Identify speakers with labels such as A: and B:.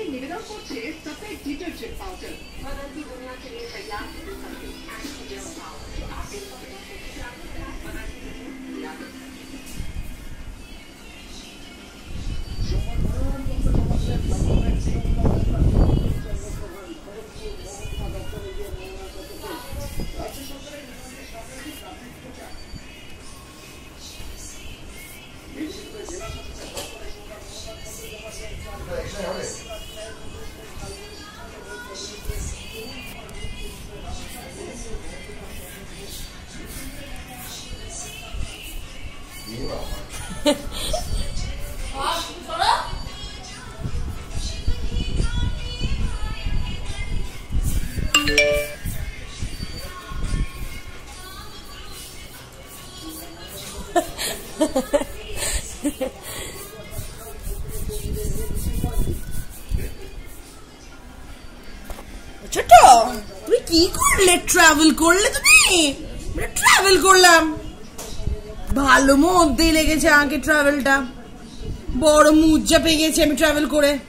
A: निवेदन করছে सफेद डिटर्जेंट पाउडर बदलती दुनिया के लिए तैयार
B: ছোট তুই কি করলে ট্রাভেল করলে তুমি ট্রাভেল করলাম ভালো মধ্যেই লেগেছে আমাকে ট্রাভেলটা বড় মুজ্জা পেয়ে গেছি আমি ট্রাভেল করে